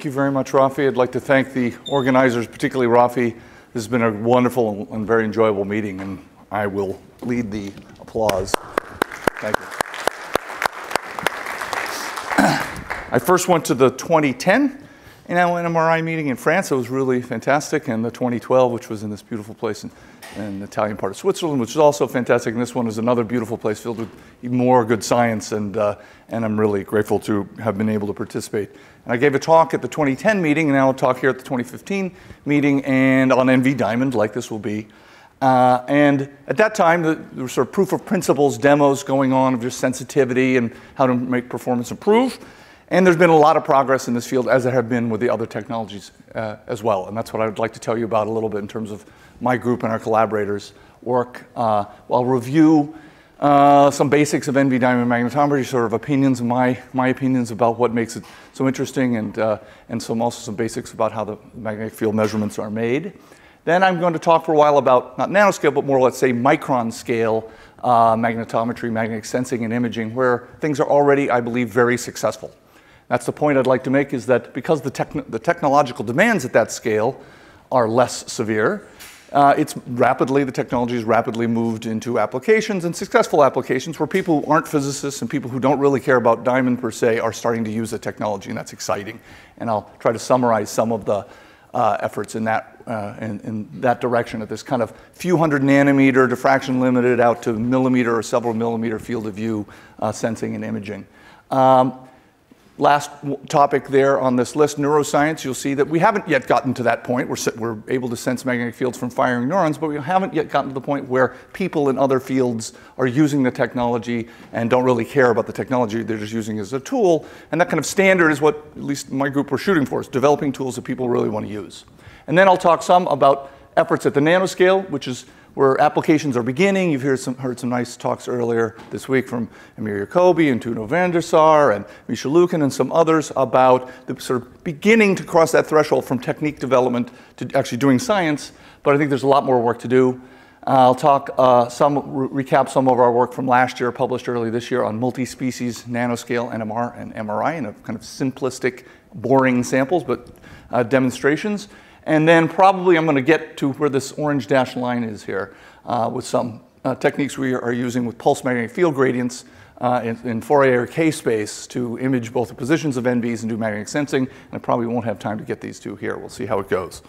Thank you very much, Rafi. I'd like to thank the organizers, particularly Rafi. This has been a wonderful and very enjoyable meeting, and I will lead the applause. Thank you. I first went to the 2010 NMRI meeting in France. It was really fantastic, and the 2012, which was in this beautiful place in the Italian part of Switzerland, which is also fantastic. And this one is another beautiful place filled with even more good science, and I'm really grateful to have been able to participate. And I gave a talk at the 2010 meeting, and now I'll talk here at the 2015 meeting, and on NV Diamond, like this will be. And at that time, there were sort of proof of principles demos going on of just sensitivity and how to make performance improve. And there's been a lot of progress in this field, as there have been with the other technologies as well. And that's what I would like to tell you about a little bit in terms of my group and our collaborators' work. I'll review some basics of NV diamond magnetometry, sort of opinions, my opinions about what makes it so interesting, and also some basics about how the magnetic field measurements are made. Then I'm going to talk for a while about, not nanoscale, but more, let's say, micron scale magnetometry, magnetic sensing and imaging, where things are already, I believe, very successful. That's the point I'd like to make, is that because the technological demands at that scale are less severe, the technology is rapidly moved into applications, and successful applications where people who aren't physicists and people who don't really care about diamond per se are starting to use the technology, and that's exciting. And I'll try to summarize some of the efforts in that direction at this kind of few hundred nanometer, diffraction limited out to millimeter or several millimeter field of view sensing and imaging. Last topic there on this list, neuroscience. You'll see that we haven't yet gotten to that point. We're able to sense magnetic fields from firing neurons, but we haven't yet gotten to the point where people in other fields are using the technology and don't really care about the technology. They're just using it as a tool. And that kind of standard is what, at least my group, we're shooting for, is developing tools that people really want to use. And then I'll talk some about efforts at the nanoscale, which is where applications are beginning. You've heard some nice talks earlier this week from Amir Yacobi and Tuno van der Sar and Misha Lukin and some others about the sort of beginning to cross that threshold from technique development to actually doing science, but I think there's a lot more work to do. I'll talk recap some of our work from last year, published early this year, on multi-species nanoscale NMR and MRI in a kind of simplistic, boring samples, but demonstrations. And then probably I'm going to get to where this orange dashed line is here with some techniques we are using with pulse magnetic field gradients in Fourier K-space to image both the positions of NVs and do magnetic sensing. And I probably won't have time to get these two here. We'll see how it goes.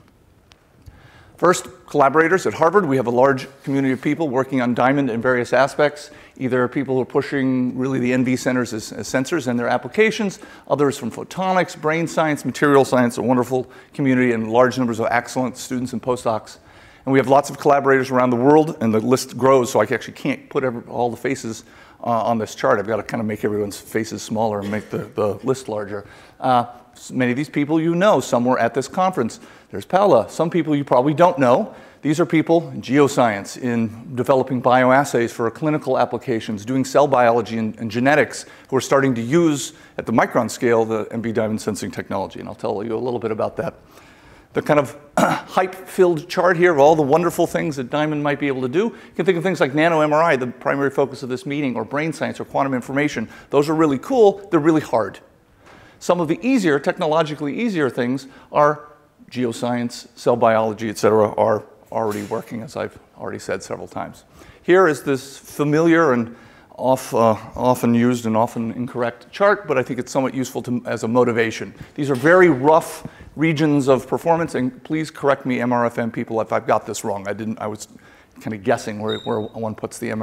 First, collaborators at Harvard. We have a large community of people working on diamond in various aspects. Either people who are pushing really the NV centers as sensors and their applications, others from photonics, brain science, material science, a wonderful community, and large numbers of excellent students and postdocs. And we have lots of collaborators around the world, and the list grows, so I actually can't put all the faces on this chart. I've got to kind of make everyone's faces smaller and make the list larger. Many of these people you know. Some were at this conference. There's Paula. Some people you probably don't know. These are people in geoscience, in developing bioassays for clinical applications, doing cell biology and genetics, who are starting to use, at the micron scale, the NV diamond sensing technology. And I'll tell you a little bit about that. The kind of hype-filled chart here of all the wonderful things that diamond might be able to do. You can think of things like NanoMRI, the primary focus of this meeting, or brain science, or quantum information. Those are really cool. They're really hard. Some of the easier, technologically easier things are geoscience, cell biology, et cetera, are already working, as I've already said several times. Here is this familiar and often used and often incorrect chart, but I think it's somewhat useful as a motivation. These are very rough regions of performance, and please correct me, MRFM people, if I've got this wrong. I was kind of guessing where one puts the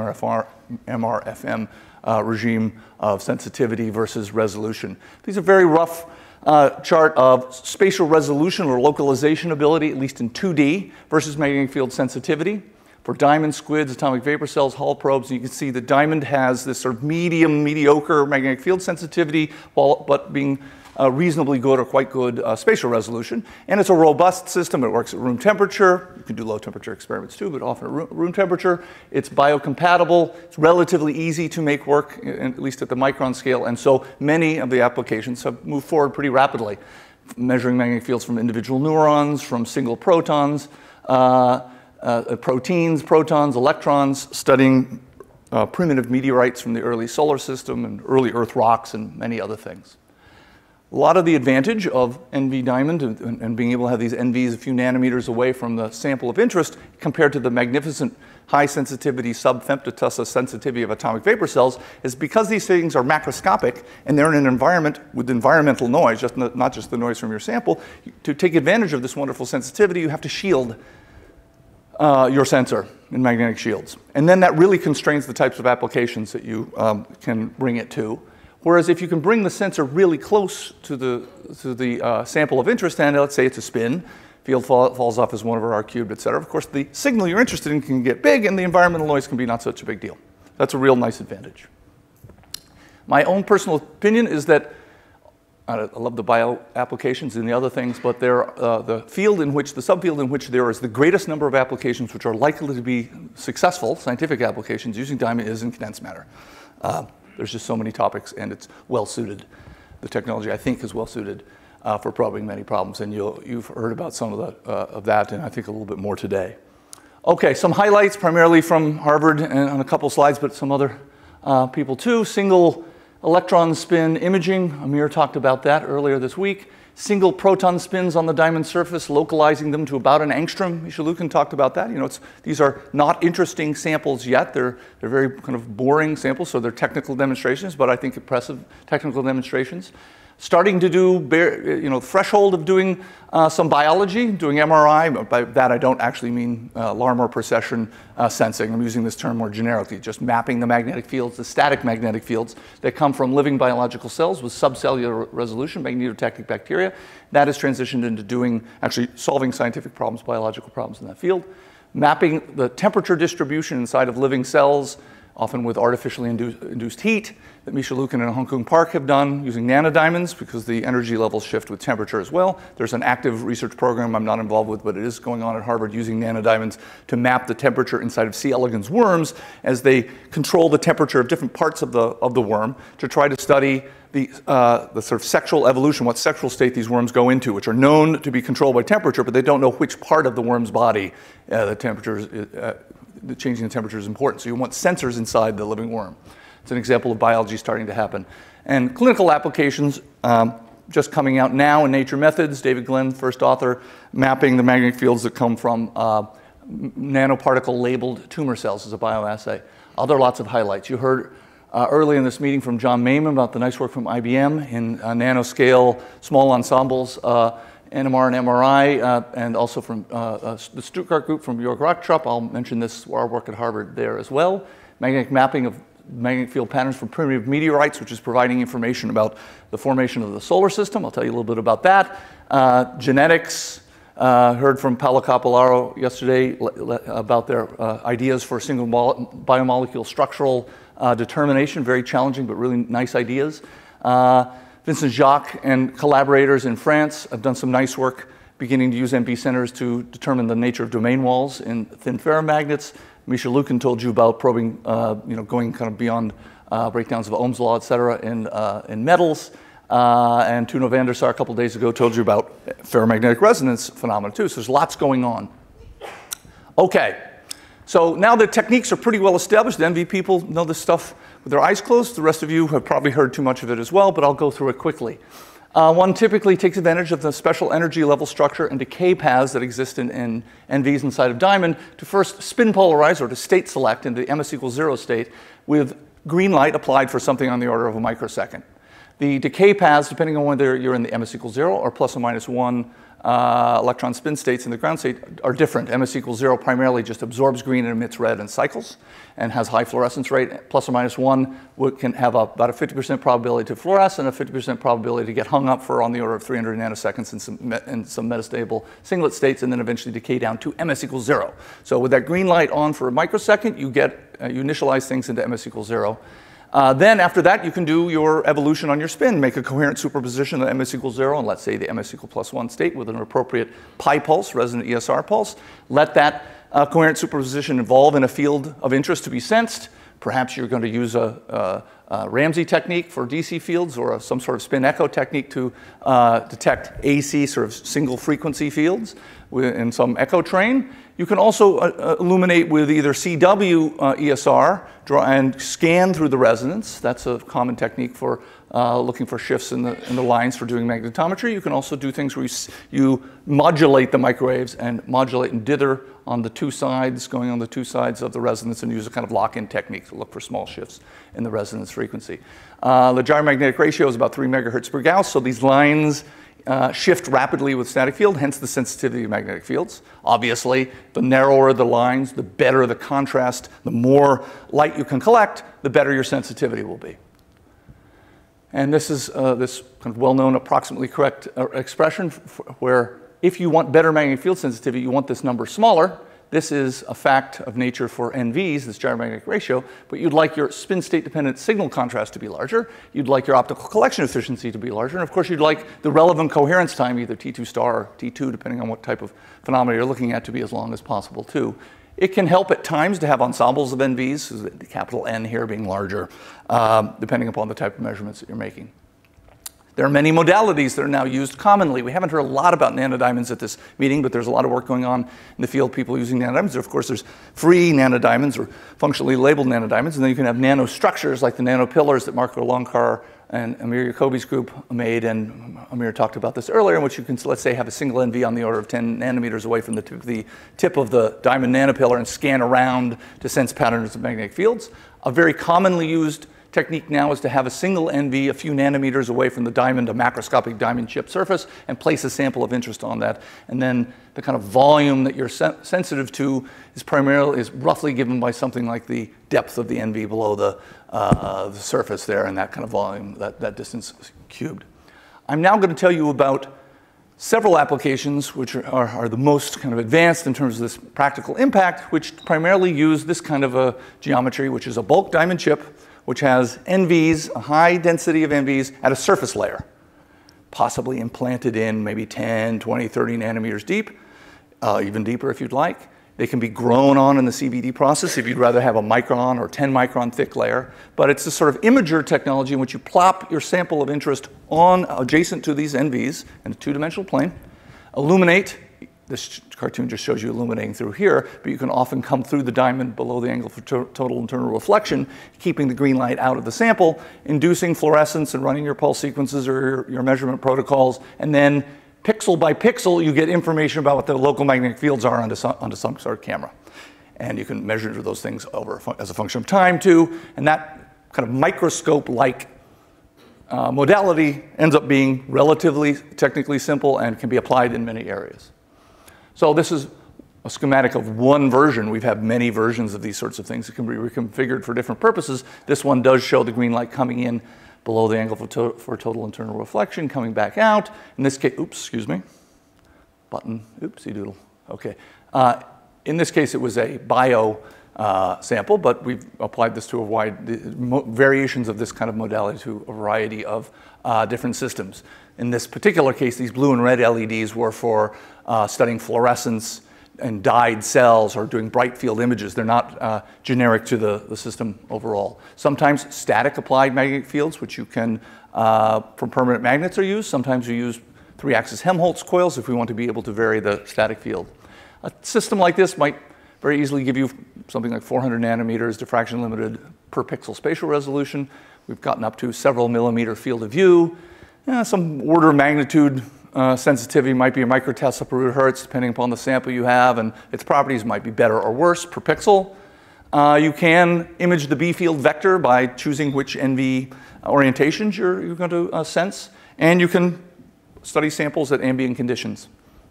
MRFM regime of sensitivity versus resolution. These are very rough chart of spatial resolution or localization ability, at least in 2D, versus magnetic field sensitivity. For diamond, squids, atomic vapor cells, Hall probes, and you can see the diamond has this sort of mediocre magnetic field sensitivity, but being reasonably good or quite good spatial resolution. And it's a robust system. It works at room temperature. You can do low temperature experiments too, but often at room temperature. It's biocompatible. It's relatively easy to make work, at least at the micron scale. And so many of the applications have moved forward pretty rapidly, measuring magnetic fields from individual neurons, from single protons, proteins, protons, electrons, studying primitive meteorites from the early solar system and early Earth rocks and many other things. A lot of the advantage of NV diamond and being able to have these NVs a few nanometers away from the sample of interest compared to the magnificent high sensitivity sub-femtotesla sensitivity of atomic vapor cells is because these things are macroscopic and they're in an environment with environmental noise, not just the noise from your sample. To take advantage of this wonderful sensitivity, you have to shield your sensor in magnetic shields. And then that really constrains the types of applications that you can bring it to. Whereas if you can bring the sensor really close to the sample of interest, and let's say it's a spin, field falls off as 1 over r cubed, et cetera, of course the signal you're interested in can get big and the environmental noise can be not such a big deal. That's a real nice advantage. My own personal opinion is that I love the bio applications and the other things, but the field in which, the subfield in which there is the greatest number of applications which are likely to be successful, scientific applications using diamond, is in condensed matter. There's just so many topics and it's well suited. The technology, I think, is well suited for probing many problems, and you've heard about some of that, and I think a little bit more today. Okay, some highlights primarily from Harvard and on a couple slides, but some other people too. Single electron spin imaging, Amir talked about that earlier this week. Single proton spins on the diamond surface, localizing them to about an angstrom. Misha Lukin talked about that. You know, these are not interesting samples yet. They're very kind of boring samples, so they're technical demonstrations, but I think impressive technical demonstrations. Starting to do, threshold of doing some biology, doing MRI. By that I don't actually mean Larmor precession sensing. I'm using this term more generically, just mapping the magnetic fields, the static magnetic fields that come from living biological cells with subcellular resolution, magnetotactic bacteria. That has transitioned into doing, actually solving scientific problems, biological problems in that field. Mapping the temperature distribution inside of living cells, often with artificially induced heat, that Misha Lukin and Hong Kong Park have done using nanodiamonds because the energy levels shift with temperature as well. There's an active research program I'm not involved with, but it is going on at Harvard using nanodiamonds to map the temperature inside of C. elegans worms as they control the temperature of different parts of the worm to try to study the sort of sexual evolution, what sexual state these worms go into, which are known to be controlled by temperature, but they don't know which part of the worm's body changing the temperature is important. So you want sensors inside the living worm. It's an example of biology starting to happen. And clinical applications just coming out now in Nature Methods. David Glenn, first author, mapping the magnetic fields that come from nanoparticle labeled tumor cells as a bioassay. Other lots of highlights. You heard early in this meeting from John Maiman about the nice work from IBM in nanoscale small ensembles, NMR and MRI, and also from the Stuttgart group from Jörg Rottrup. I'll mention this, our work at Harvard there as well. Magnetic mapping of magnetic field patterns from primitive meteorites, which is providing information about the formation of the solar system. I'll tell you a little bit about that. Genetics, heard from Paolo Capolaro yesterday about their ideas for single biomolecule structural determination, very challenging but really nice ideas. Vincent Jacques and collaborators in France have done some nice work beginning to use NV centers to determine the nature of domain walls in thin ferromagnets. Misha Lukin told you about probing, going kind of beyond breakdowns of Ohm's law, et cetera, in metals. And Tuno van der Sar a couple days ago told you about ferromagnetic resonance phenomena too. So there's lots going on. Okay, so now the techniques are pretty well established. The NV people know this stuff with their eyes closed. The rest of you have probably heard too much of it as well, but I'll go through it quickly. One typically takes advantage of the special energy level structure and decay paths that exist in NVs inside of diamond to first spin polarize or to state select into the MS=0 state with green light applied for something on the order of a microsecond. The decay paths, depending on whether you're in the MS=0 or plus or minus 1 electron spin states in the ground state, are different. MS=0 primarily just absorbs green and emits red and cycles and has high fluorescence rate. Plus or minus 1 can have about a 50% probability to fluoresce and a 50% probability to get hung up for on the order of 300 nanoseconds in some metastable singlet states and then eventually decay down to MS=0. So with that green light on for a microsecond, you initialize things into MS=0. Then after that, you can do your evolution on your spin, make a coherent superposition of MS=0 and let's say the MS=+1 state with an appropriate pi pulse, resonant ESR pulse. Let that coherent superposition evolve in a field of interest to be sensed. Perhaps you're going to use a Ramsey technique for DC fields or some sort of spin echo technique to detect AC, sort of single frequency fields in some echo train. You can also illuminate with either CW ESR and scan through the resonance. That's a common technique for looking for shifts in the lines for doing magnetometry. You can also do things where you modulate the microwaves and modulate and dither on the two sides, going on the two sides of the resonance, and use a kind of lock-in technique to look for small shifts in the resonance frequency. The gyromagnetic ratio is about 3 megahertz per Gauss, so these lines shift rapidly with static field, hence the sensitivity of magnetic fields. Obviously, the narrower the lines, the better the contrast, the more light you can collect, the better your sensitivity will be. And this is this kind of well-known approximately correct expression where if you want better magnetic field sensitivity, you want this number smaller. This is a fact of nature for NVs, this gyromagnetic ratio, but you'd like your spin state dependent signal contrast to be larger. You'd like your optical collection efficiency to be larger. And of course, you'd like the relevant coherence time, either T2 star or T2, depending on what type of phenomena you're looking at, to be as long as possible too. It can help at times to have ensembles of NVs, the capital N here being larger, depending upon the type of measurements that you're making. There are many modalities that are now used commonly. We haven't heard a lot about nanodiamonds at this meeting, but there's a lot of work going on in the field, people using nanodiamonds. Of course, there's free nanodiamonds or functionally labeled nanodiamonds, and then you can have nanostructures like the nanopillars that Marco Lonkar and Amir Yacobi's group made, and Amir talked about this earlier, in which you can, let's say, have a single NV on the order of 10 nanometers away from the tip of the diamond nanopillar and scan around to sense patterns of magnetic fields. A very commonly used technique now is to have a single NV a few nanometers away from the diamond, a macroscopic diamond chip surface, and place a sample of interest on that. And then the kind of volume that you're sensitive to is roughly given by something like the depth of the NV below the surface there, and that kind of volume, that distance cubed. I'm now going to tell you about several applications which are the most kind of advanced in terms of this practical impact, which primarily use this kind of a geometry, which is a bulk diamond chip, which has NVs, a high density of NVs at a surface layer, possibly implanted in maybe 10, 20, 30 nanometers deep, even deeper if you'd like. They can be grown on in the CVD process if you'd rather have a micron or 10 micron thick layer. But it's a sort of imager technology in which you plop your sample of interest on adjacent to these NVs in a two-dimensional plane, illuminate. This cartoon just shows you illuminating through here, but you can often come through the diamond below the angle for total internal reflection, keeping the green light out of the sample, inducing fluorescence and running your pulse sequences or your measurement protocols, and then pixel by pixel, you get information about what the local magnetic fields are onto some sort of camera. And you can measure those things over as a function of time too, and that kind of microscope-like modality ends up being relatively technically simple and can be applied in many areas. So this is a schematic of one version. We've had many versions of these sorts of things that can be reconfigured for different purposes. This one does show the green light coming in below the angle for total internal reflection, coming back out. In this case, oops, excuse me, button, oopsie doodle. Okay. In this case, it was a bio sample, but we've applied this to a wide variations of this kind of modality to a variety of different systems. In this particular case, these blue and red LEDs were for studying fluorescence and dyed cells or doing bright field images. They're not generic to the system overall. Sometimes static applied magnetic fields, which you can, from permanent magnets, are used. Sometimes we use 3-axis Helmholtz coils if we want to be able to vary the static field. A system like this might very easily give you something like 400 nanometers diffraction limited per pixel spatial resolution. We've gotten up to several millimeter field of view. Some order of magnitude sensitivity might be a microtesla per root hertz, depending upon the sample you have, and its properties might be better or worse per pixel. You can image the B field vector by choosing which NV orientations you're going to sense, and you can study samples at ambient conditions.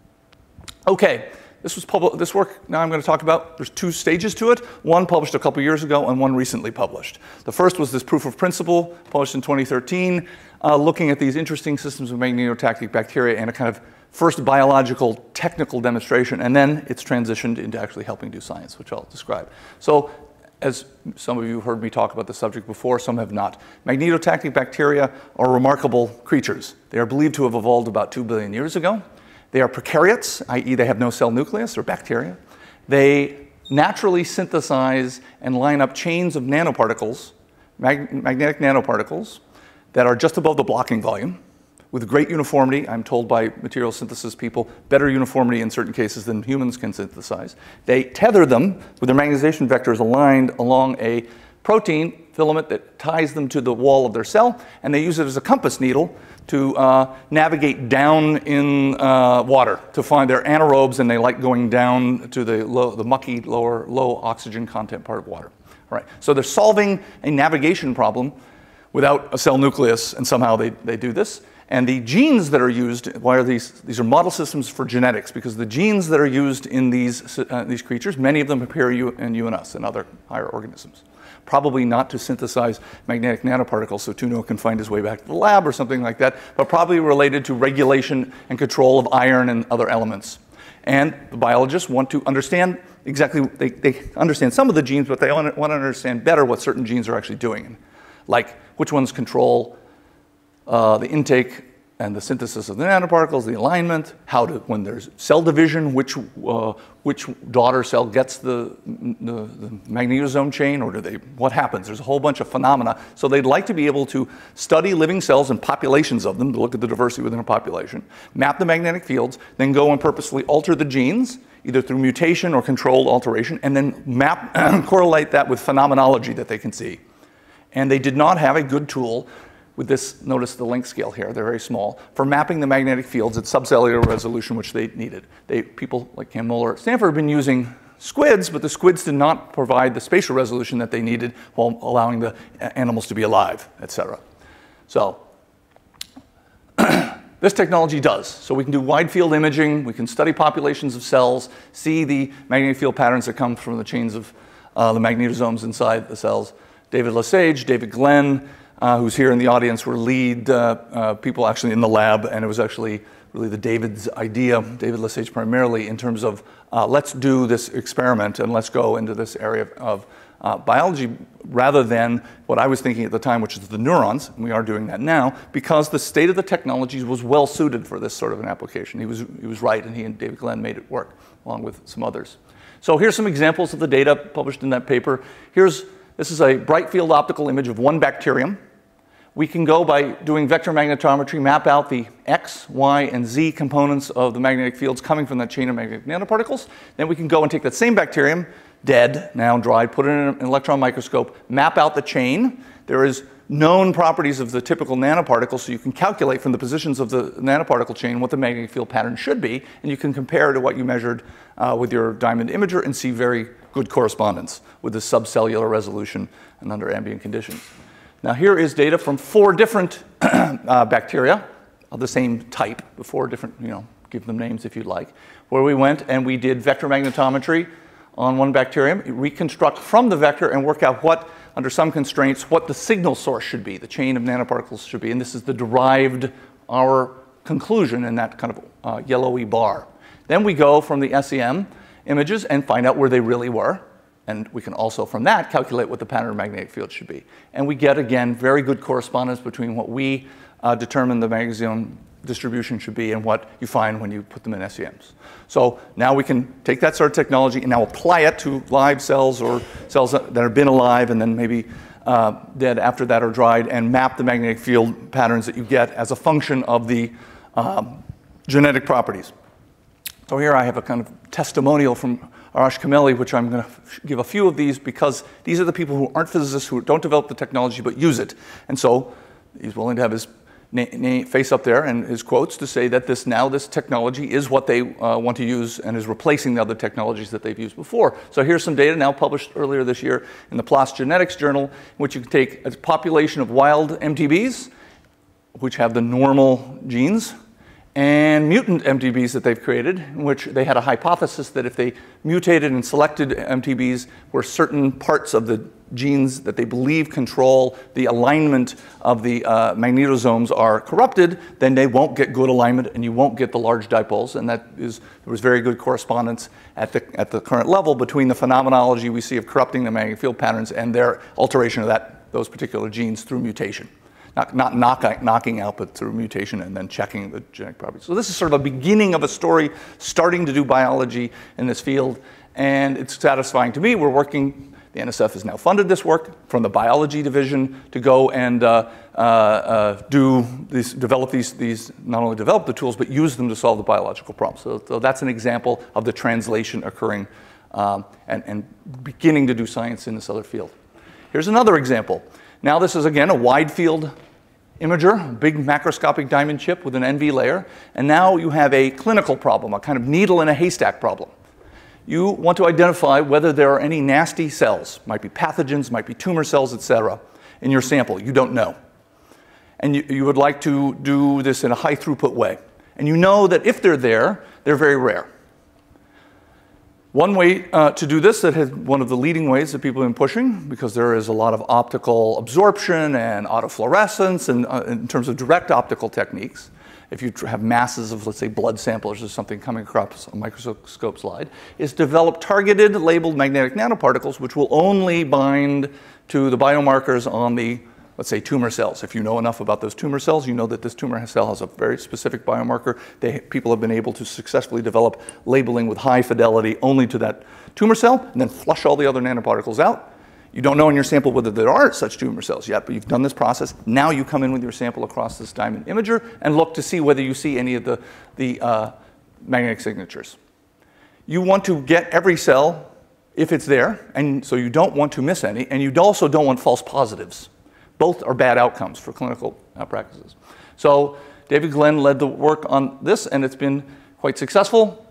Okay. This work now I'm going to talk about, there's two stages to it. One published a couple years ago and one recently published. The first was this proof of principle published in 2013, looking at these interesting systems of magnetotactic bacteria and a kind of first biological technical demonstration, and then it's transitioned into actually helping do science, which I'll describe. So as some of you heard me talk about the subject before, some have not. Magnetotactic bacteria are remarkable creatures. They are believed to have evolved about 2 billion years ago. They are prokaryotes, i.e. they have no cell nucleus, they're bacteria. They naturally synthesize and line up chains of nanoparticles, magnetic nanoparticles, that are just above the blocking volume with great uniformity. I'm told by material synthesis people, better uniformity in certain cases than humans can synthesize. They tether them with their magnetization vectors aligned along a protein filament that ties them to the wall of their cell, and they use it as a compass needle to navigate down in water to find their anaerobes, and they like going down to the mucky, low oxygen content part of water. All right, so they're solving a navigation problem without a cell nucleus, and somehow they do this. And the genes that are used, why are these are model systems for genetics, because the genes that are used in these creatures, many of them appear in you and us and other higher organisms. Probably not to synthesize magnetic nanoparticles so Tuno can find his way back to the lab or something like that, but probably related to regulation and control of iron and other elements. And the biologists want to understand exactly, they understand some of the genes, but they want to understand better what certain genes are actually doing, like which ones control the intake and the synthesis of the nanoparticles, the alignment, when there's cell division, which daughter cell gets the magnetosome chain, or what happens? There's a whole bunch of phenomena. So they'd like to be able to study living cells and populations of them to look at the diversity within a population, map the magnetic fields, then go and purposely alter the genes, either through mutation or controlled alteration, and then map and correlate that with phenomenology that they can see. And they did not have a good tool with this, notice the length scale here, they're very small, for mapping the magnetic fields at subcellular resolution, which they needed. People like Cam Muller at Stanford have been using squids, but the squids did not provide the spatial resolution that they needed while allowing the animals to be alive, etc. So this technology does. So we can do wide field imaging, we can study populations of cells, see the magnetic field patterns that come from the chains of the magnetosomes inside the cells. David Lesage, David Glenn, who's here in the audience, were lead people actually in the lab, and it was actually really David's idea, David Lesage primarily, in terms of let's do this experiment and let's go into this area of biology rather than what I was thinking at the time, which is the neurons, and we are doing that now, because the state of the technologies was well suited for this sort of an application. He was right, and he and David Glenn made it work, along with some others. So here's some examples of the data published in that paper. This is a bright field optical image of one bacterium. We can go by doing vector magnetometry, map out the X, Y, and Z components of the magnetic fields coming from that chain of magnetic nanoparticles. Then we can go and take that same bacterium, dead, now dried, put it in an electron microscope, map out the chain. There is known properties of the typical nanoparticle, so you can calculate from the positions of the nanoparticle chain what the magnetic field pattern should be, and you can compare to what you measured with your diamond imager and see very good correspondence with the subcellular resolution and under ambient conditions. Now here is data from 4 different bacteria of the same type, the 4 different, give them names if you'd like, where we went and we did vector magnetometry on one bacterium, reconstruct from the vector and work out what, under some constraints, what the signal source should be, the chain of nanoparticles should be. And this is the derived, our conclusion in that kind of yellowy bar. Then we go from the SEM images and find out where they really were. And we can also, from that, calculate what the pattern of magnetic field should be. And we get, again, very good correspondence between what we determine the magnetosome distribution should be and what you find when you put them in SEMs. So now we can take that sort of technology and now apply it to live cells or cells that have been alive and then maybe dead after that or dried, and map the magnetic field patterns that you get as a function of the genetic properties. So here I have a kind of testimonial from Arash Kameli, which I'm going to give a few of these because these are the people who aren't physicists, who don't develop the technology but use it. And so he's willing to have his face up there and his quotes to say that this technology is what they want to use and is replacing the other technologies that they've used before. So here's some data now published earlier this year in the PLOS Genetics Journal, in which you can take a population of wild MTBs, which have the normal genes, and mutant MTBs that they've created, in which they had a hypothesis that if they mutated and selected MTBs where certain parts of the genes that they believe control the alignment of the magnetosomes are corrupted, then they won't get good alignment and you won't get the large dipoles. And there was very good correspondence at the current level between the phenomenology we see of corrupting the magnetic field patterns and their alteration of those particular genes through mutation. Not knocking out, but through mutation and then checking the genetic properties. So this is sort of a beginning of a story, starting to do biology in this field, and it's satisfying to me. We're working, the NSF has now funded this work from the biology division to go and develop these, not only develop the tools, but use them to solve the biological problems. So that's an example of the translation occurring and beginning to do science in this other field. Here's another example. Now this is, again, a wide field imager, a big macroscopic diamond chip with an NV layer. And now you have a clinical problem, a kind of needle in a haystack problem. You want to identify whether there are any nasty cells, might be pathogens, might be tumor cells, etc., in your sample. You don't know. And you would like to do this in a high throughput way. And you know that if they're there, they're very rare. One way to do this, that has one of the leading ways that people have been pushing, because there is a lot of optical absorption and autofluorescence and in terms of direct optical techniques. If you have masses of, let's say, blood samples or something coming across a microscope slide, is develop targeted labeled magnetic nanoparticles which will only bind to the biomarkers on the, let's say, tumor cells. If you know enough about those tumor cells, you know that this tumor cell has a very specific biomarker. People have been able to successfully develop labeling with high fidelity only to that tumor cell, and then flush all the other nanoparticles out. You don't know in your sample whether there are such tumor cells yet, but you've done this process. Now you come in with your sample across this diamond imager and look to see whether you see any of the magnetic signatures. You want to get every cell if it's there, and so you don't want to miss any, and you also don't want false positives. Both are bad outcomes for clinical practices. So David Glenn led the work on this, and it's been quite successful.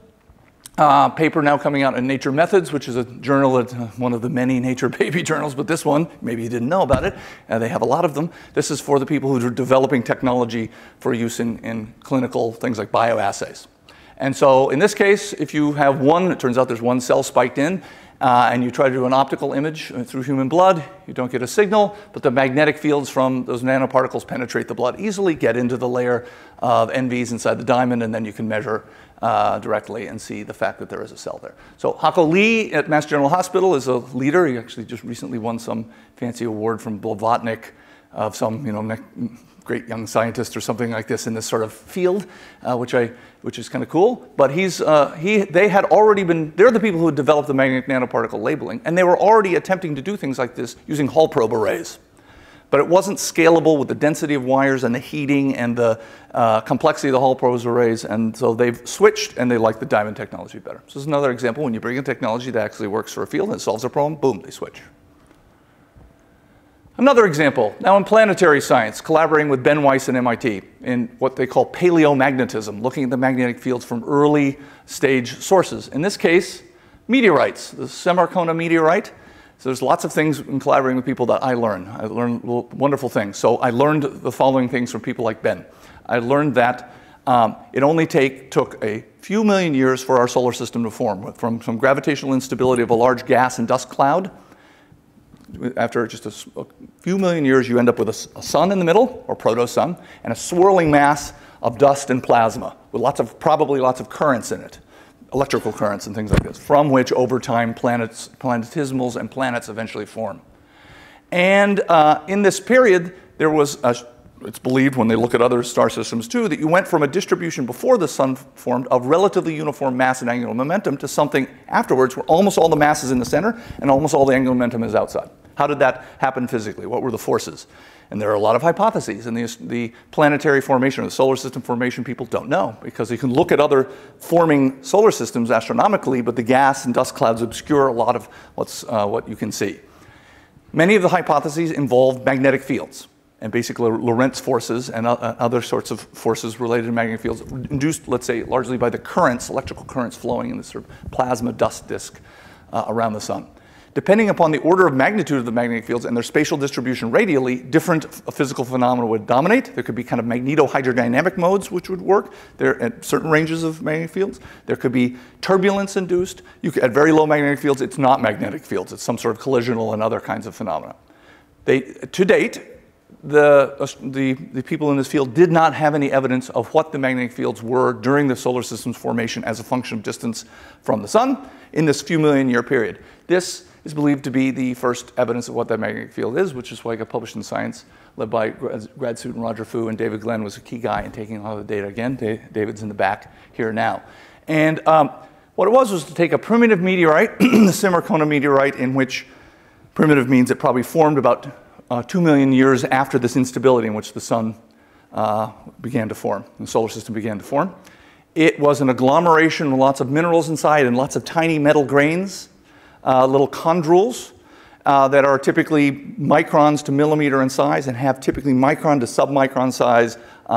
Paper now coming out in Nature Methods, which is a journal, one of the many Nature baby journals, but this one, maybe you didn't know about it, they have a lot of them. This is for the people who are developing technology for use in clinical things like bioassays. And so in this case, if you have one, it turns out there's one cell spiked in, and you try to do an optical image through human blood, you don't get a signal, but the magnetic fields from those nanoparticles penetrate the blood easily, get into the layer of NVs inside the diamond, and then you can measure directly and see the fact that there is a cell there. So Hako Lee at Mass General Hospital is a leader. He actually just recently won some fancy award from Blavatnik of some, great young scientist or something like this in this sort of field, which is kind of cool. But they had already been, they're the people who had developed the magnetic nanoparticle labeling, and they were already attempting to do things like this using Hall probe arrays. But it wasn't scalable with the density of wires and the heating and the complexity of the Hall probe arrays, and so they've switched and they like the diamond technology better. So this is another example. When you bring in technology that actually works for a field and it solves a problem, boom, they switch. Another example, now in planetary science, collaborating with Ben Weiss and MIT in what they call paleomagnetism, looking at the magnetic fields from early stage sources. In this case, meteorites, the Semarcona meteorite. So there's lots of things in collaborating with people that I learned. I learned wonderful things. So I learned the following things from people like Ben. I learned that it only took a few million years for our solar system to form. From some gravitational instability of a large gas and dust cloud, after just a few million years, you end up with a sun in the middle, or proto-sun, and a swirling mass of dust and plasma with probably lots of currents in it, electrical currents and things like this, from which over time planetismals and planets eventually form. And in this period, there was, it's believed when they look at other star systems too, that you went from a distribution before the sun formed of relatively uniform mass and angular momentum to something afterwards where almost all the mass is in the center and almost all the angular momentum is outside. How did that happen physically? What were the forces? And there are a lot of hypotheses. And the planetary formation or the solar system formation, people don't know, because you can look at other forming solar systems astronomically, but the gas and dust clouds obscure a lot of what you can see. Many of the hypotheses involve magnetic fields and basically Lorentz forces and other sorts of forces related to magnetic fields induced, let's say, largely by the currents, electrical currents flowing in this sort of plasma dust disk around the sun. Depending upon the order of magnitude of the magnetic fields and their spatial distribution radially, different physical phenomena would dominate. There could be kind of magneto-hydrodynamic modes which would work there at certain ranges of magnetic fields. There could be turbulence induced. At very low magnetic fields, it's not magnetic fields. It's some sort of collisional and other kinds of phenomena. To date, the people in this field did not have any evidence of what the magnetic fields were during the solar system's formation as a function of distance from the sun in this few million year period. This is believed to be the first evidence of what that magnetic field is, which is why it got published in Science, led by grad student Roger Fu, and David Glenn was a key guy in taking a lot of the data. Again, David's in the back here now. And what it was to take a primitive meteorite, the Semarcona meteorite, in which primitive means it probably formed about 2 million years after this instability in which the sun began to form, the solar system began to form. It was an agglomeration with lots of minerals inside and lots of tiny metal grains, little chondrules. that are typically microns to millimeter in size and have typically micron to submicron size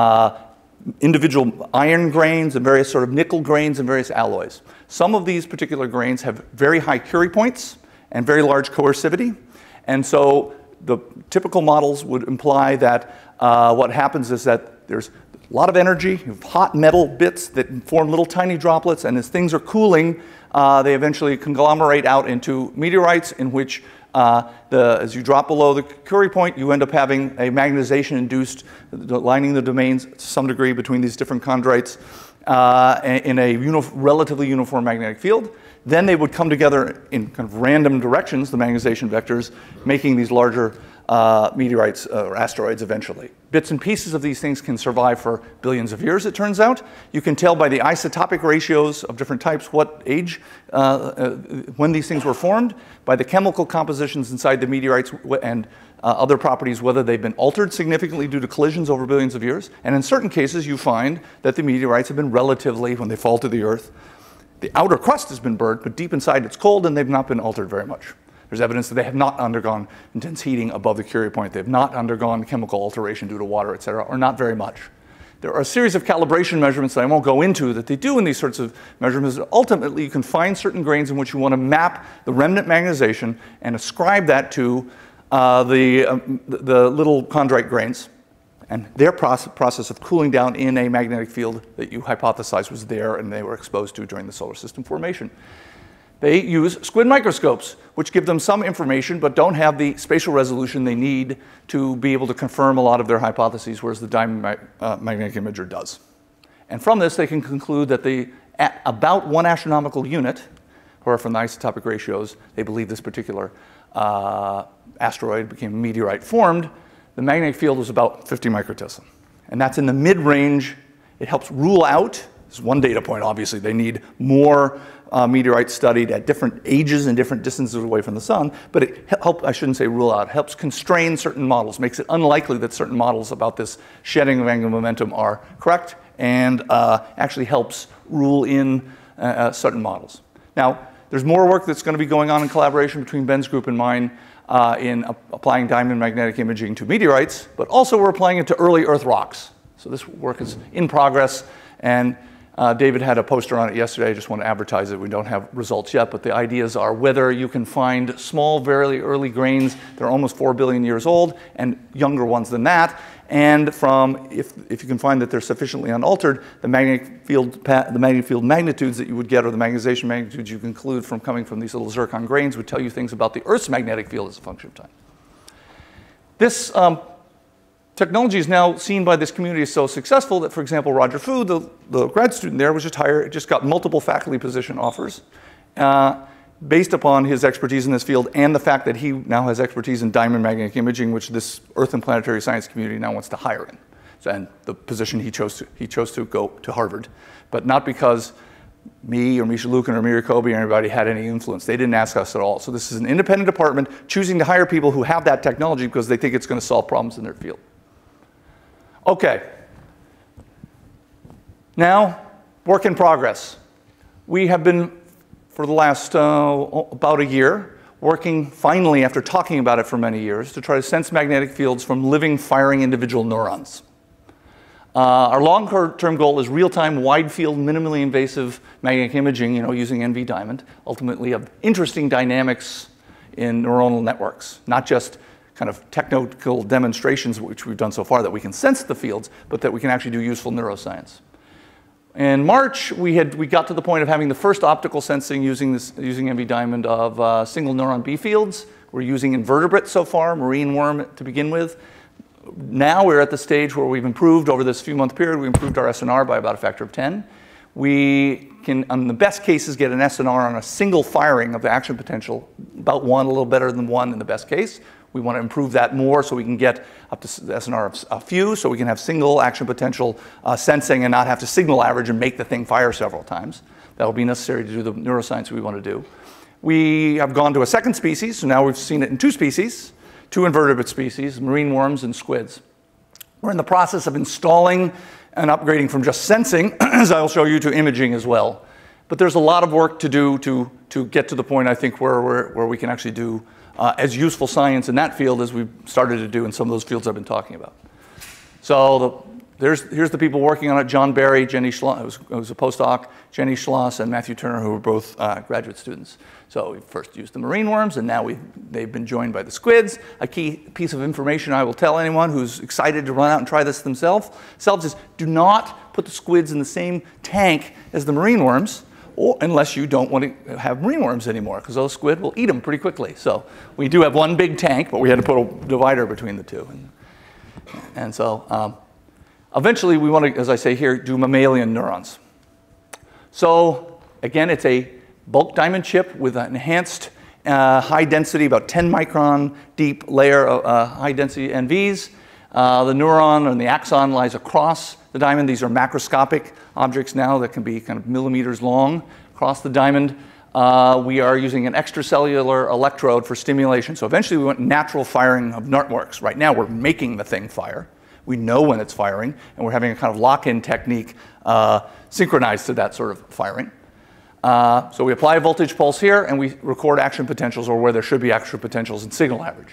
individual iron grains and various sort of nickel grains and various alloys. Some of these particular grains have very high Curie points and very large coercivity. And so the typical models would imply that what happens is that there's a lot of energy, you have hot metal bits that form little tiny droplets, and as things are cooling, they eventually conglomerate out into meteorites in which as you drop below the Curie point, you end up having a magnetization induced, lining the domains to some degree between these different chondrites in a relatively uniform magnetic field. Then they would come together in kind of random directions, the magnetization vectors, making these larger meteorites or asteroids eventually. Bits and pieces of these things can survive for billions of years, it turns out. You can tell by the isotopic ratios of different types what age, when these things were formed, by the chemical compositions inside the meteorites and other properties, whether they've been altered significantly due to collisions over billions of years. And in certain cases, you find that the meteorites have been relatively, when they fall to the Earth, the outer crust has been burnt, but deep inside it's cold and they've not been altered very much. There's evidence that they have not undergone intense heating above the Curie point. They have not undergone chemical alteration due to water, et cetera, or not very much. There are a series of calibration measurements that I won't go into that they do in these sorts of measurements. Ultimately, you can find certain grains in which you want to map the remnant magnetization and ascribe that to the little chondrite grains and their process of cooling down in a magnetic field that you hypothesized was there and they were exposed to during the solar system formation. They use squid microscopes, which give them some information but don't have the spatial resolution they need to be able to confirm a lot of their hypotheses, whereas the diamond magnetic imager does. And from this, they can conclude that at about 1 astronomical unit, or from the isotopic ratios, they believe this particular asteroid became a meteorite formed, the magnetic field was about 50 microtesla. And that's in the mid-range. It helps rule out, this is one data point, obviously, they need more meteorites studied at different ages and different distances away from the sun, but it helps, I shouldn't say rule out, helps constrain certain models, makes it unlikely that certain models about this shedding of angular momentum are correct, and actually helps rule in certain models. Now, there's more work that's going to be going on in collaboration between Ben's group and mine in applying diamond magnetic imaging to meteorites, but also we're applying it to early Earth rocks. So this work is in progress, and David had a poster on it yesterday. I just want to advertise it. We don't have results yet, but the ideas are whether you can find small, very early grains that are almost 4 billion years old and younger ones than that, and from, if you can find that they're sufficiently unaltered, the magnetic field magnitudes that you would get, or the magnetization magnitudes you conclude from coming from these little zircon grains, would tell you things about the Earth's magnetic field as a function of time. This technology is now seen by this community as so successful that, for example, Roger Fu, the grad student there, was just got multiple faculty position offers based upon his expertise in this field and the fact that he now has expertise in diamond magnetic imaging, which this Earth and planetary science community now wants to hire in. So, and the position he chose to go to Harvard, but not because me or Misha Lukin or Miri Kobe or anybody had any influence. They didn't ask us at all. So this is an independent department choosing to hire people who have that technology because they think it's going to solve problems in their field. Okay. Now, work in progress. We have been, for the last about a year, working finally, after talking about it for many years, to try to sense magnetic fields from living, firing individual neurons. Our long-term goal is real-time, wide-field, minimally invasive magnetic imaging, using NV diamond, ultimately of interesting dynamics in neuronal networks, not just kind of technical demonstrations, which we've done so far, that we can sense the fields, but that we can actually do useful neuroscience. In March, we got to the point of having the first optical sensing using NV diamond of single neuron B fields. We're using invertebrates so far, marine worm to begin with. Now we're at the stage where we've improved over this few-month period. We improved our SNR by about a factor of 10. We can, in the best cases, get an SNR on a single firing of the action potential, about 1, a little better than 1 in the best case. We want to improve that more so we can get up to the SNR of a few, so we can have single action potential sensing and not have to signal average and make the thing fire several times. That will be necessary to do the neuroscience we want to do. We have gone to a second species, so now we've seen it in 2 species, 2 invertebrate species, marine worms and squids. We're in the process of installing and upgrading from just sensing, as I'll show you, to imaging as well. But there's a lot of work to do to get to the point, I think, where we can actually do as useful science in that field as we've started to do in some of those fields I've been talking about. So here's the people working on it: John Barry, Jenny Schloss, who was a postdoc, Jenny Schloss, and Matthew Turner, who were both graduate students. So we first used the marine worms, and now they've been joined by the squids. A key piece of information I will tell anyone who's excited to run out and try this themselves is do not put the squids in the same tank as the marine worms, unless you don't want to have marine worms anymore, because those squid will eat them pretty quickly. So we do have one big tank, but we had to put a divider between the two. And so eventually we want to, as I say here, do mammalian neurons. So again, it's a bulk diamond chip with an enhanced high density, about 10 micron deep layer of high density NVs. The neuron and the axon lies across the diamond. These are macroscopic objects now that can be kind of millimeters long across the diamond. We are using an extracellular electrode for stimulation. So eventually we want natural firing of networks. Right now we're making the thing fire. We know when it's firing, and we're having a kind of lock-in technique synchronized to that sort of firing. So we apply a voltage pulse here, and we record action potentials, or where there should be action potentials, in signal average.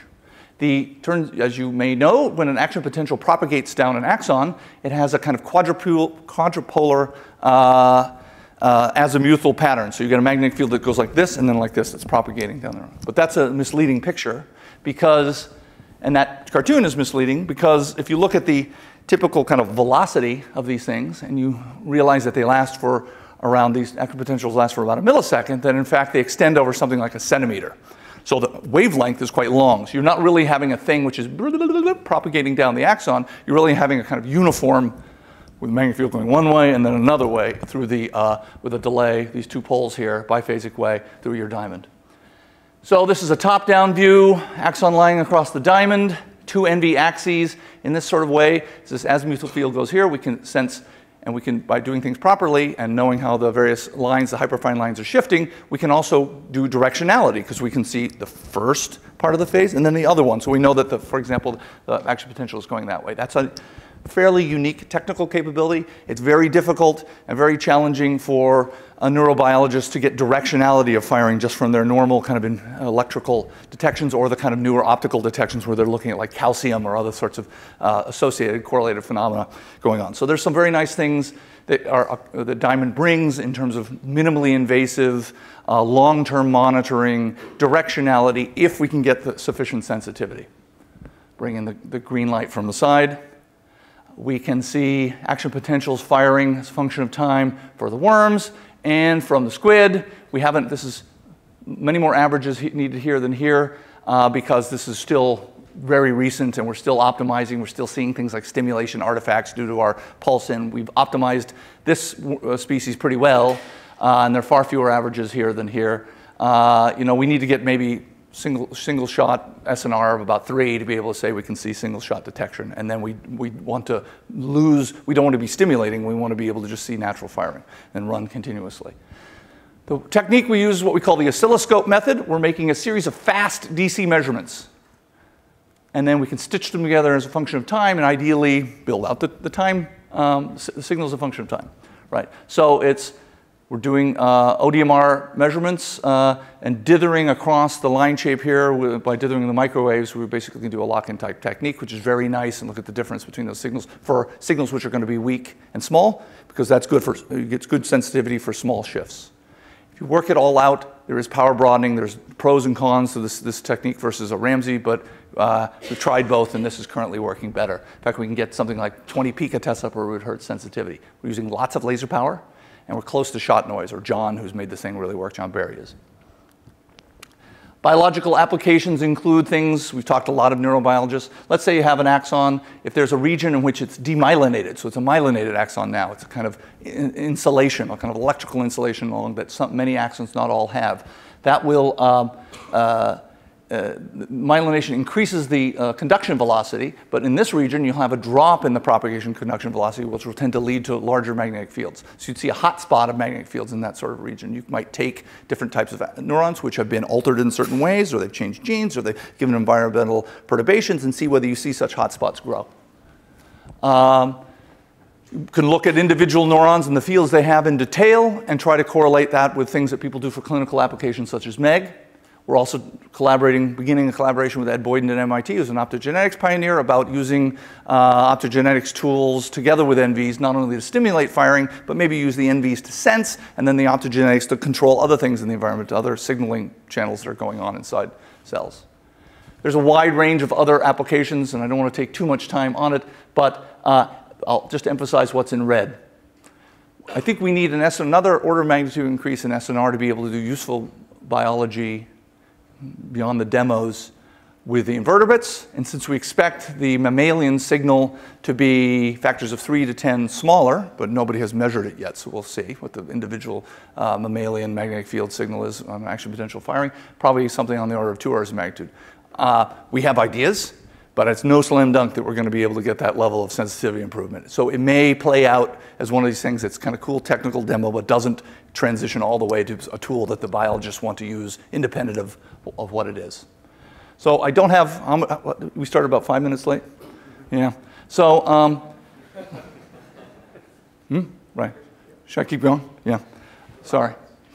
As you may know, when an action potential propagates down an axon, it has a kind of quadrupolar azimuthal pattern. So you get a magnetic field that goes like this, and then like this. It's propagating down there. But that's a misleading picture, and that cartoon is misleading, because if you look at the typical kind of velocity of these things, and you realize that they last for around, these action potentials last for about a millisecond, then in fact they extend over something like a centimeter. So the wavelength is quite long. So you're not really having a thing which is propagating down the axon. You're really having a kind of uniform, with the magnetic field going one way and then another way through with a delay, these two poles here, biphasic way through your diamond. So this is a top-down view, axon lying across the diamond, two NV axes in this sort of way. As this azimuthal field goes here, we can sense, and we can, by doing things properly and knowing how the various lines, the hyperfine lines, are shifting, we can also do directionality, because we can see the first part of the phase and then the other one. So we know that, for example, the action potential is going that way. That's a fairly unique technical capability. It's very difficult and very challenging for a neurobiologist to get directionality of firing just from their normal kind of electrical detections, or the kind of newer optical detections where they're looking at like calcium or other sorts of associated correlated phenomena going on. So there's some very nice things that Diamond brings in terms of minimally invasive, long-term monitoring, directionality, if we can get the sufficient sensitivity. Bring in the green light from the side. We can see action potentials firing as a function of time for the worms and from the squid. This is many more averages needed here than here, because this is still very recent and we're still optimizing. We're still seeing things like stimulation artifacts due to our pulse in. We've optimized this species pretty well, and there are far fewer averages here than here. We need to get maybe single shot SNR of about 3 to be able to say we can see single shot detection. And then we want to we don't want to be stimulating, we want to be able to just see natural firing and run continuously. The technique we use is what we call the oscilloscope method. We're making a series of fast DC measurements, and then we can stitch them together as a function of time, and ideally build out the time, the signal as a function of time, right? So we're doing ODMR measurements and dithering across the line shape here. By dithering the microwaves, we basically can do a lock-in type technique, which is very nice, and look at the difference between those signals for signals which are going to be weak and small, because that's good it's good sensitivity for small shifts. If you work it all out, there is power broadening. There's pros and cons to this technique versus a Ramsey, but we've tried both, and this is currently working better. In fact, we can get something like 20 picotesla per root hertz sensitivity. We're using lots of laser power, and we're close to shot noise, or John, who's made this thing really work, John Barry is. Biological applications include things, we've talked to a lot of neurobiologists. Let's say you have an axon. If there's a region in which it's demyelinated, so it's a myelinated axon now, it's a kind of insulation, a kind of electrical insulation along that many axons, not all, have. That will, myelination increases the conduction velocity, but in this region you'll have a drop in the propagation conduction velocity, which will tend to lead to larger magnetic fields. So you'd see a hot spot of magnetic fields in that sort of region. You might take different types of neurons which have been altered in certain ways, or they've changed genes, or they've given environmental perturbations, and see whether you see such hot spots grow. You can look at individual neurons and the fields they have in detail and try to correlate that with things that people do for clinical applications such as MEG. We're also beginning a collaboration with Ed Boyden at MIT, who's an optogenetics pioneer, about using optogenetics tools together with NVs, not only to stimulate firing, but maybe use the NVs to sense, and then the optogenetics to control other things in the environment, other signaling channels that are going on inside cells. There's a wide range of other applications, and I don't want to take too much time on it, but I'll just emphasize what's in red. I think we need another order of magnitude increase in SNR to be able to do useful biology beyond the demos with the invertebrates. And since we expect the mammalian signal to be factors of 3 to 10 smaller, but nobody has measured it yet, so we'll see what the individual mammalian magnetic field signal is on action potential firing, probably something on the order of 2 orders of magnitude. We have ideas, but it's no slam dunk that we're going to be able to get that level of sensitivity improvement. So it may play out as one of these things that's kind of cool technical demo, but doesn't transition all the way to a tool that the biologists want to use independent of what it is. So I don't have, we started about 5 minutes late? Yeah. So, right. Should I keep going? Yeah. Sorry.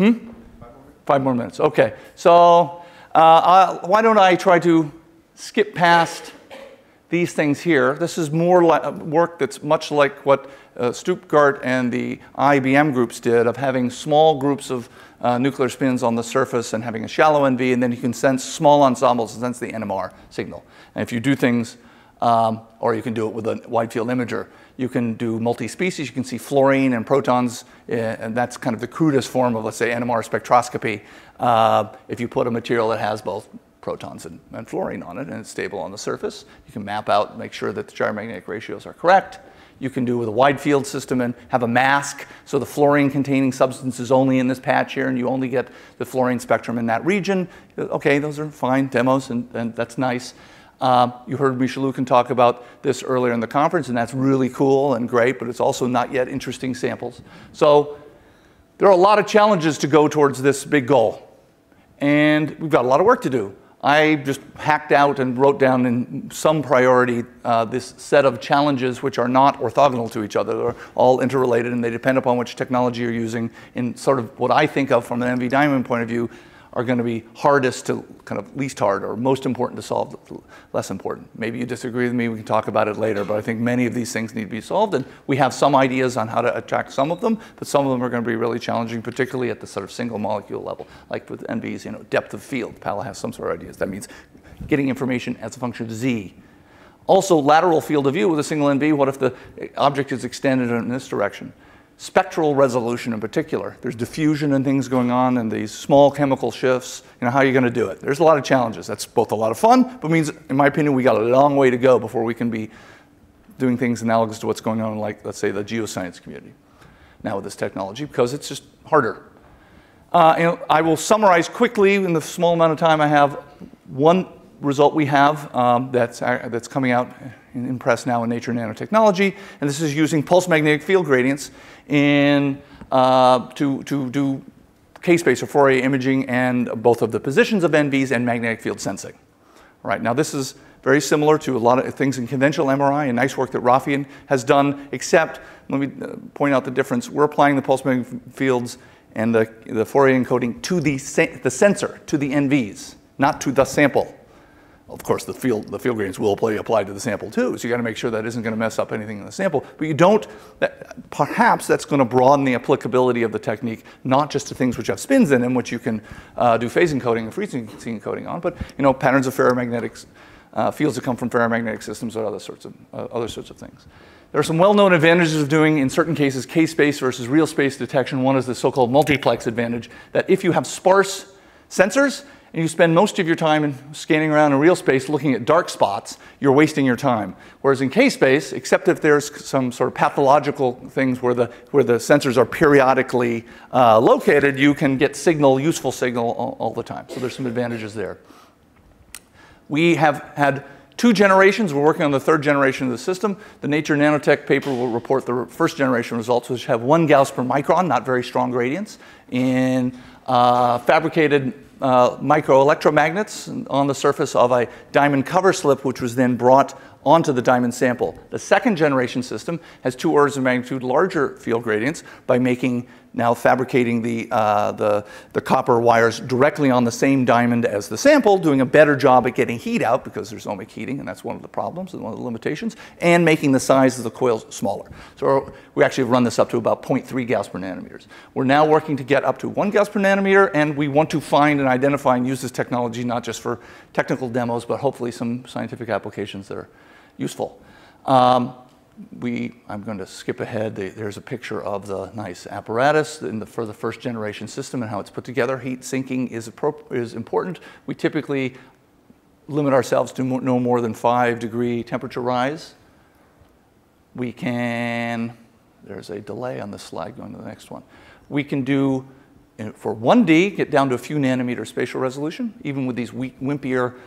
5 more minutes. Okay. So why don't I try to skip past these things here. This is more work that's much like what Stuttgart and the IBM groups did, of having small groups of nuclear spins on the surface and having a shallow NV, and then you can sense small ensembles and sense the NMR signal. And if you do things, or you can do it with a wide field imager, you can do multi-species. You can see fluorine and protons, and that's kind of the crudest form of, let's say, NMR spectroscopy. If you put a material that has both protons and fluorine on it, and it's stable on the surface, you can map out, make sure that the gyromagnetic ratios are correct. You can do with a wide field system and have a mask, so the fluorine-containing substance is only in this patch here, and you only get the fluorine spectrum in that region. Okay, those are fine demos, and that's nice. You heard Misha Lukin talk about this earlier in the conference, and that's really cool and great, but it's also not yet interesting samples. So there are a lot of challenges to go towards this big goal, and we've got a lot of work to do. I just hacked out and wrote down in some priority this set of challenges which are not orthogonal to each other. They're all interrelated, and they depend upon which technology you're using in sort of what I think of from an MV diamond point of view are going to be hardest to kind of least hard, or most important to solve, less important. Maybe you disagree with me, we can talk about it later, but I think many of these things need to be solved, and we have some ideas on how to attack some of them, but some of them are going to be really challenging, particularly at the sort of single molecule level, like with NVs, you know, depth of field. Pala has some sort of ideas. That means getting information as a function of Z. Also, lateral field of view with a single NV, what if the object is extended in this direction? Spectral resolution in particular. There's diffusion and things going on and these small chemical shifts. You know, how are you going to do it? There's a lot of challenges. That's both a lot of fun, but means, in my opinion, we got a long way to go before we can be doing things analogous to what's going on in, like, let's say, the geoscience community now with this technology, because it's just harder. I will summarize quickly in the small amount of time I have one result we have that's coming out in press now in Nature Nanotechnology, and this is using pulse magnetic field gradients to do K-space or Fourier imaging and both of the positions of NVs and magnetic field sensing. All right, now this is very similar to a lot of things in conventional MRI and nice work that Rafian has done, except, let me point out the difference. We're applying the pulse magnetic fields and the Fourier encoding to the sensor, to the NVs, not to the sample. Of course, the field gradients will apply to the sample too, so you got to make sure that isn't going to mess up anything in the sample. But you don't, perhaps that's going to broaden the applicability of the technique, not just to things which have spins in them, which you can do phase encoding and frequency encoding on, but you know, patterns of ferromagnetics, fields that come from ferromagnetic systems, or other sorts of things. There are some well-known advantages of doing, in certain cases, K-space versus real space detection. One is the so-called multiplex advantage, that if you have sparse sensors, and you spend most of your time scanning around in real space looking at dark spots, you're wasting your time. Whereas in K-space, except if there's some sort of pathological things where the sensors are periodically located, you can get useful signal all the time. So there's some advantages there. We have had 2 generations. We're working on the 3rd generation of the system. The Nature Nanotech paper will report the 1st generation results, which have 1 Gauss per micron, not very strong gradients, in fabricated microelectromagnets on the surface of a diamond cover slip, which was then brought onto the diamond sample. The second generation system has 2 orders of magnitude larger field gradients by now fabricating the copper wires directly on the same diamond as the sample, doing a better job at getting heat out because there's ohmic heating, and that's one of the problems and one of the limitations, and making the size of the coils smaller. So we actually run this up to about 0.3 Gauss per nanometers. We're now working to get up to 1 Gauss per nanometer, and we want to find and identify and use this technology not just for technical demos, but hopefully some scientific applications that are useful. I'm going to skip ahead. There's a picture of the nice apparatus for the first generation system and how it's put together. Heat sinking is important. We typically limit ourselves to no more than 5-degree temperature rise. We can, there's a delay on this slide going to the next one. We can do, for 1D, get down to a few nanometer spatial resolution, even with these wimpier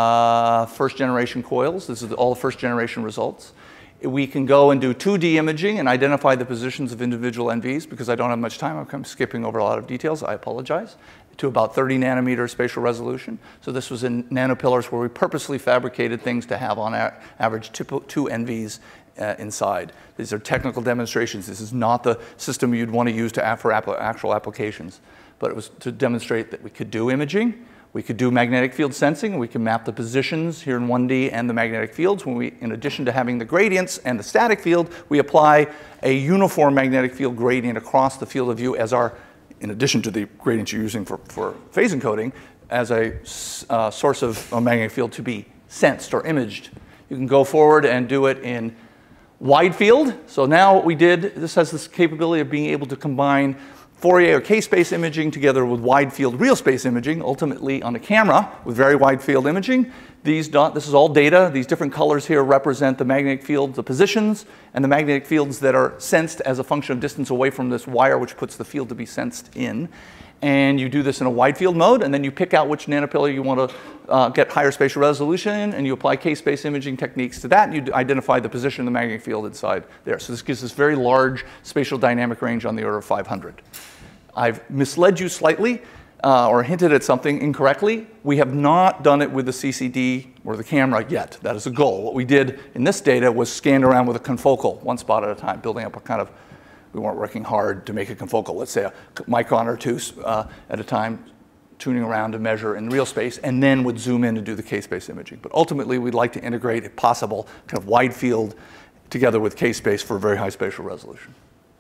first generation coils. This is all the first generation results. We can go and do 2D imaging and identify the positions of individual NVs. Because I don't have much time, I'm skipping over a lot of details, I apologize, to about 30 nanometer spatial resolution. So this was in nanopillars where we purposely fabricated things to have on average 2 NVs inside. These are technical demonstrations. This is not the system you'd want to use for actual applications. But it was to demonstrate that we could do imaging. We could do magnetic field sensing. We can map the positions here in 1D and the magnetic fields. When we, in addition to having the gradients and the static field, we apply a uniform magnetic field gradient across the field of view as in addition to the gradients you're using for phase encoding, as a source of a magnetic field to be sensed or imaged. You can go forward and do it in wide field. So now what we did, this has this capability of being able to combine Fourier or K-space imaging together with wide field real space imaging, ultimately on a camera with very wide field imaging. This is all data. These different colors here represent the magnetic fields, the positions, and the magnetic fields that are sensed as a function of distance away from this wire, which puts the field to be sensed in. And you do this in a wide field mode, and then you pick out which nanopillar you want to get higher spatial resolution in, and you apply K-space imaging techniques to that, and you identify the position of the magnetic field inside there. So this gives us very large spatial dynamic range on the order of 500. I've misled you slightly or hinted at something incorrectly. We have not done it with the CCD or the camera yet. That is a goal. What we did in this data was scan around with a confocal, 1 spot at a time, building up a kind of, we weren't working hard to make a confocal, let's say a micron or 2 at a time, tuning around to measure in real space, and then would zoom in and do the K-space imaging. But ultimately, we'd like to integrate, if possible, kind of wide field together with K-space for very high spatial resolution.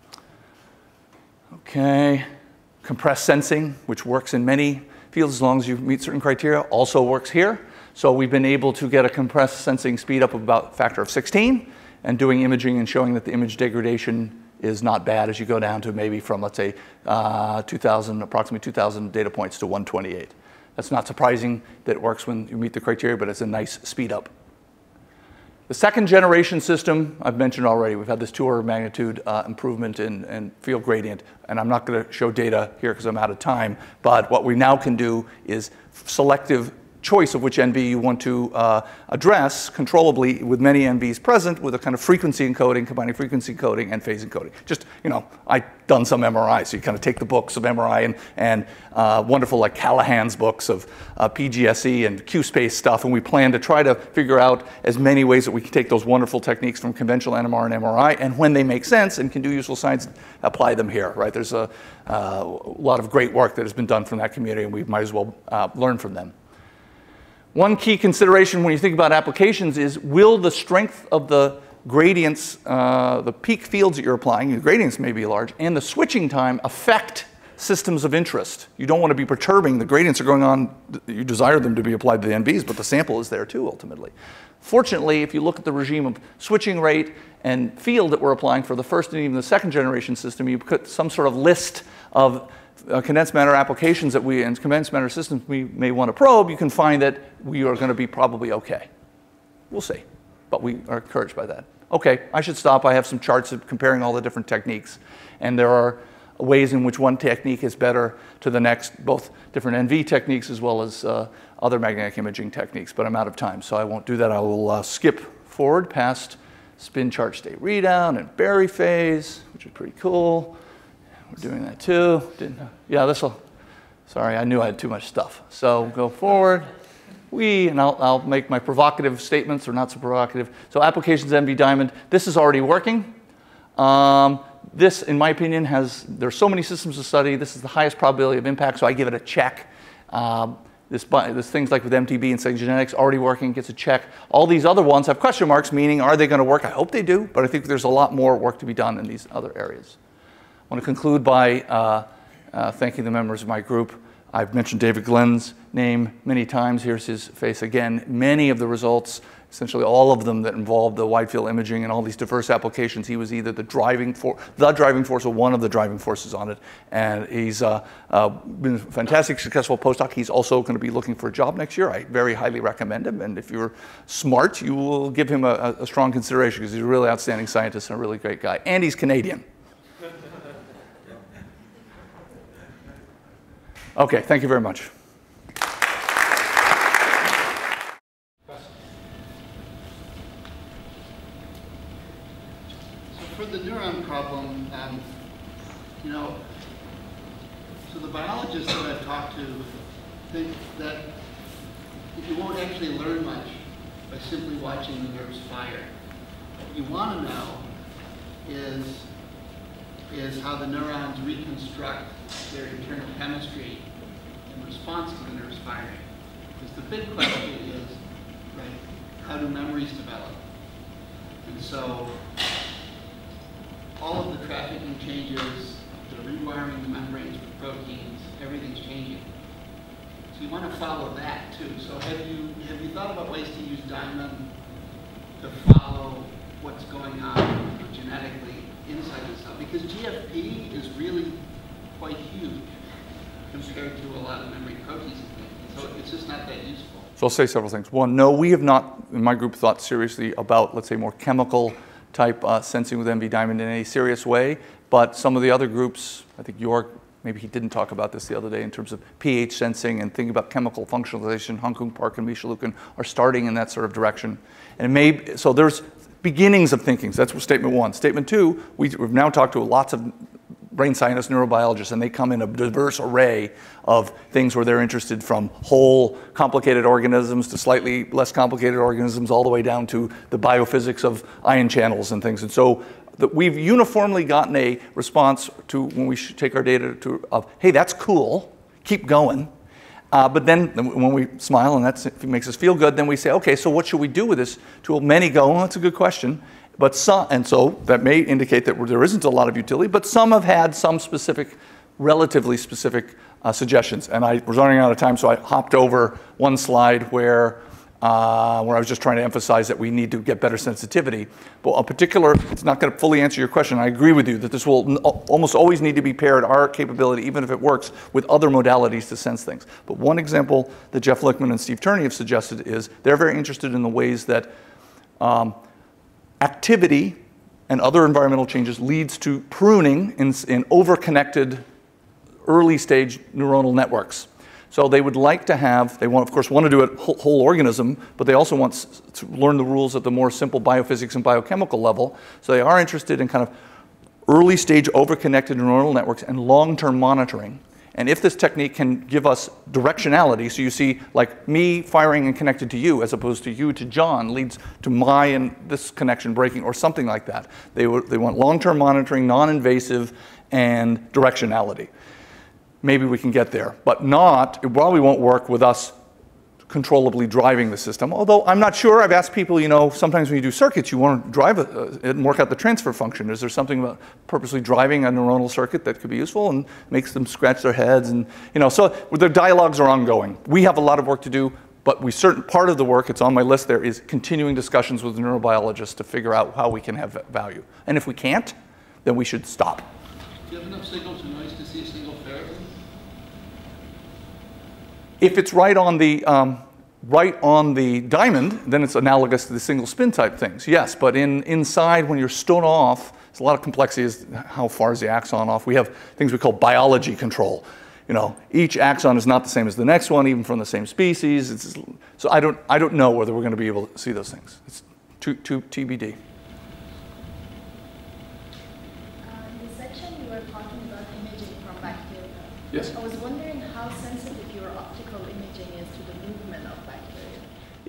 Okay. Compressed sensing, which works in many fields as long as you meet certain criteria, also works here. So we've been able to get a compressed sensing speed up of about a factor of 16, and doing imaging and showing that the image degradation is not bad as you go down to maybe from, let's say, approximately 2,000 data points to 128. That's not surprising that it works when you meet the criteria, but it's a nice speed up. The second generation system, I've mentioned already, we've had this 2 order of magnitude improvement in field gradient, and I'm not going to show data here because I'm out of time, but what we now can do is selective choice of which NV you want to address controllably with many NVs present with a kind of frequency encoding, combining frequency encoding and phase encoding. Just, I've done some MRI, so you kind of take the books of MRI and wonderful like Callahan's books of PGSE and Q-space stuff, and we plan to try to figure out as many ways that we can take those wonderful techniques from conventional NMR and MRI, and when they make sense and can do useful science, apply them here, right? There's a lot of great work that has been done from that community, and we might as well learn from them. One key consideration when you think about applications is, will the strength of the gradients, the peak fields that you're applying, the gradients may be large, and the switching time affect systems of interest? You don't want to be perturbing. The gradients are going on, you desire them to be applied to the NVs, but the sample is there too, ultimately. Fortunately, if you look at the regime of switching rate and field that we're applying for the first and even the second generation system, you put some sort of list of condensed matter applications that and condensed matter systems we may want to probe, you can find that we are going to be probably okay. We'll see, but we are encouraged by that. Okay, I should stop. I have some charts of comparing all the different techniques, and there are ways in which one technique is better to the next, both different NV techniques as well as other magnetic imaging techniques, but I'm out of time, so I won't do that. I will skip forward past spin charge state readout and Berry phase, which is pretty cool. We're doing that too. Yeah, sorry, I knew I had too much stuff. So go forward. and I'll make my provocative statements, or not so provocative. So applications MV Diamond, this is already working. This, in my opinion, there's so many systems to study. This is the highest probability of impact, so I give it a check. This things like with MTB and cytogenetics already working, gets a check. All these other ones have question marks, meaning are they going to work? I hope they do, but I think there's a lot more work to be done in these other areas. I want to conclude by thanking the members of my group. I've mentioned David Glenn's name many times. Here's his face again. Many of the results, essentially all of them that involved the wide field imaging and all these diverse applications, he was either the driving force or one of the driving forces on it. And he's been a fantastic, successful postdoc. He's also going to be looking for a job next year. I very highly recommend him. And if you're smart, you will give him a strong consideration, because he's a really outstanding scientist and a really great guy. And he's Canadian. Okay, thank you very much. For the neuron problem, so the biologists that I've talked to think that you won't actually learn much by simply watching the nerves fire. What you want to know is how the neurons reconstruct their internal chemistry in response to the nerves firing. Because the big question is, right, how do memories develop? And so all of the trafficking changes, the rewiring the membranes for proteins, everything's changing. So you want to follow that too. So have you thought about ways to use Diamond to follow what's going on genetically inside the cell? Because GFP is really quite huge compared to a lot of memory proteins and things. So it's just not that useful. So I'll say several things. One, no, we have not, in my group, thought seriously about, let's say, more chemical type sensing with MV Diamond in any serious way. But some of the other groups, I think York, maybe he didn't talk about this the other day in terms of pH sensing and thinking about chemical functionalization. Hong Kong Park and Misha Lukin are starting in that sort of direction. And so there's beginnings of thinking. So that's statement one. Statement two, we've now talked to lots of brain scientists, neurobiologists, and they come in a diverse array of things where they're interested, from whole complicated organisms to slightly less complicated organisms, all the way down to the biophysics of ion channels and things. And so we've uniformly gotten a response to, when we take our data, of, hey, that's cool, keep going. But then when we smile and that makes us feel good, then we say, okay, so what should we do with this tool? Many go, oh, that's a good question. But some, and so that may indicate that there isn't a lot of utility, but some have had some specific, relatively specific suggestions. And I was running out of time, so I hopped over one slide where I was just trying to emphasize that we need to get better sensitivity. But in particular, it's not going to fully answer your question. I agree with you that this will almost always need to be paired, our capability, even if it works, with other modalities to sense things. But one example that Jeff Lichtman and Steve Turney have suggested is they're very interested in the ways that activity and other environmental changes leads to pruning in over-connected early stage neuronal networks. So they would like to have, they want, of course, want to do it whole organism, but they also want to learn the rules at the more simple biophysics and biochemical level. So they are interested in kind of early stage over-connected neuronal networks and long-term monitoring. And if this technique can give us directionality, so you see like me firing and connected to you as opposed to you to John leads to my and this connection breaking or something like that. They want long-term monitoring, non-invasive, and directionality. Maybe we can get there, but it probably won't work with us controllably driving the system. Although I'm not sure, I've asked people, sometimes when you do circuits, you want to drive it and work out the transfer function. Is there something about purposely driving a neuronal circuit that could be useful and makes them scratch their heads? And, so the dialogues are ongoing. We have a lot of work to do, but part of the work, it's on my list there, is continuing discussions with neurobiologists to figure out how we can have value. And if we can't, then we should stop. Do you have enough signal to noise to see a single ferrite? If it's right on the diamond, then it's analogous to the single spin type things, yes. But inside, when you're stood off, there's a lot of complexity as how far is the axon off. We have things we call biology control. Each axon is not the same as the next one, even from the same species. So I don't know whether we're going to be able to see those things. It's too TBD. In the section you were talking about imaging from bacteria. Yes. I was wondering how sensitive your optical imaging is to the movement of bacteria.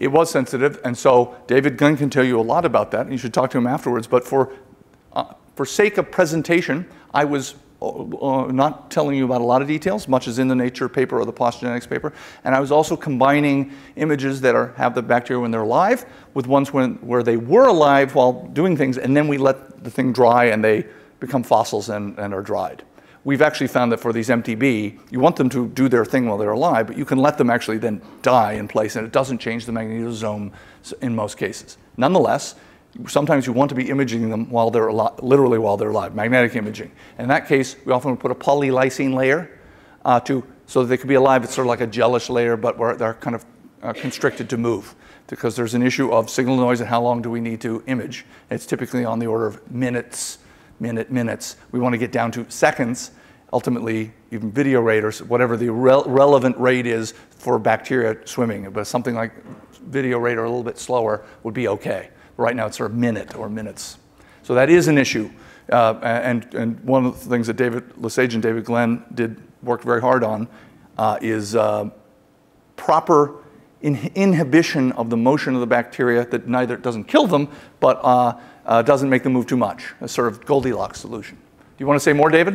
it was sensitive, and so David Gunn can tell you a lot about that, and you should talk to him afterwards. But for sake of presentation, I was not telling you about a lot of details, much as in the Nature paper or the PLOS Genetics paper, and I was also combining images that have the bacteria when they're alive with ones where they were alive while doing things, and then we let the thing dry and they become fossils and are dried. We've actually found that for these MTB, you want them to do their thing while they're alive, but you can let them actually then die in place, and it doesn't change the magnetosome in most cases. Nonetheless, sometimes you want to be imaging them while they're alive, literally while they're alive, magnetic imaging. In that case, we often put a polylysine layer so that they could be alive. It's sort of like a gelish layer, but where they're kind of constricted to move, because there's an issue of signal noise and how long do we need to image. It's typically on the order of minutes. We want to get down to seconds, ultimately even video rate or whatever the relevant rate is for bacteria swimming. But something like video rate or a little bit slower would be okay. Right now it's sort of minute or minutes. So that is an issue. And one of the things that David Lesage and David Glenn worked very hard on is proper inhibition of the motion of the bacteria that neither doesn't kill them, but doesn't make them move too much. A sort of Goldilocks solution. Do you want to say more, David?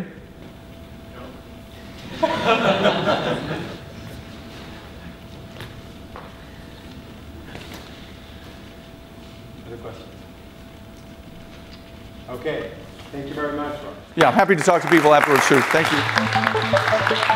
No. Other questions? Okay. Thank you very much, Ron. Yeah, I'm happy to talk to people afterwards too. Thank you.